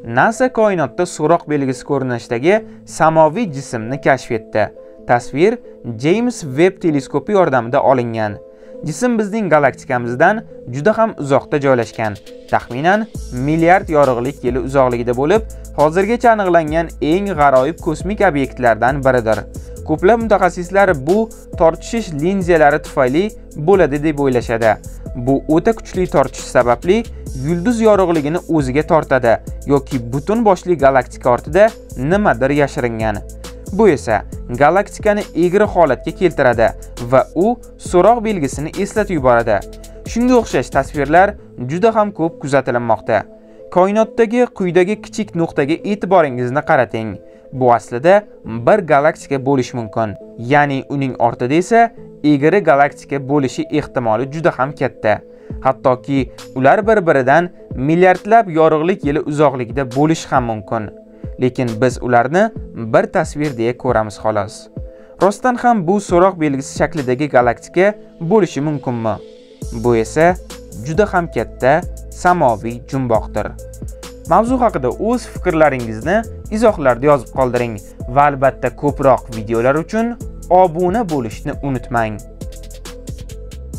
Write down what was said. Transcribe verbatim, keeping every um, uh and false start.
NASA koinotda so'roq belgisi ko'rinishidagi samoviy jismni kashf etdi. Tasvir James Webb teleskopi yordamida olingan. Jism bizning galaktikamizdan juda ham uzoqda joylashgan, taxminan milliard yorug'lik yili uzoqligida bo'lib, hozirgacha aniqlangan eng g'aroyib kosmik obyektlardan biridir. Ko'plab mutaxassislar bu tortishish linzalari tufayli bo'ladi deb o'ylashadi. Bu o'ta kuchli tortishish sababli yulduz yorug'ligini o'ziga tortadi yoki butun boshli galaktika ortida nimadir yashiringan. Bu esa galaktikani egri holatga keltiradi va u so'roq belgisini eslatib yuboradi. Shunga o'xshash tasvirlar juda ham ko'p kuzatilmoqda. Koinotdagi quyidagi kichik nuqtaga e'tiboringizni qarating. Bu aslida bir galaktika bo'lishi mumkin. Ya'ni uning ortida esa egri galaktika bo'lishi ehtimoli juda ham katta. Hattoki ular bir-biridan milliardlab yorug'lik yili uzoqligida bo'lishi ham mumkin. Lekin biz ularni bir tasvir deya ko'ramiz xolos. Rostdan ham bu so'roq belgisi shaklidagi galaktika bo'lishi mumkinmi? Bu esa juda ham katta samoviy jumboqdir. Mavzu haqida o'z fikrlaringizni izohlarda yozib qoldiring va albatta ko'proq videolar uchun obuna bo'lishni unutmang.